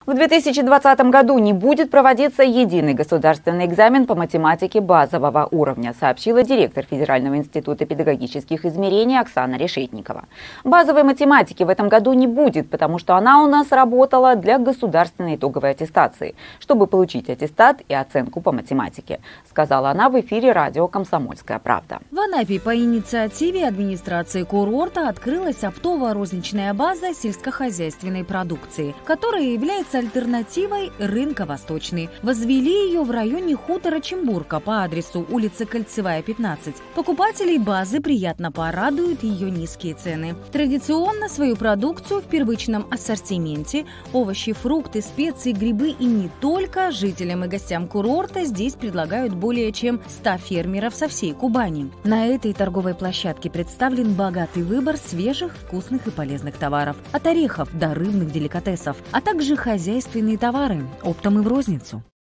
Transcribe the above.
В 2020 году не будет проводиться единый государственный экзамен по математике базового уровня, сообщила директор Федерального института педагогических измерений Оксана Решетникова. Базовой математики в этом году не будет, потому что она у нас работала для государственной итоговой аттестации, чтобы получить аттестат и оценку по математике, сказала она в эфире радио «Комсомольская правда». В Анапе по инициативе администрации курорта открылась оптово-розничная база сельскохозяйственной продукции, которая является альтернативой рынка «Восточный». Возвели ее в районе хутора Чембурка по адресу улица Кольцевая, 15. Покупателей базы приятно порадуют ее низкие цены. Традиционно свою продукцию в первичном ассортименте – овощи, фрукты, специи, грибы и не только – жителям и гостям курорта здесь предлагают более чем 100 фермеров со всей Кубани. На этой торговой площадке представлен богатый выбор свежих, вкусных и полезных товаров. От орехов до рыбных деликатесов, а также хозяйственные товары оптом и в розницу.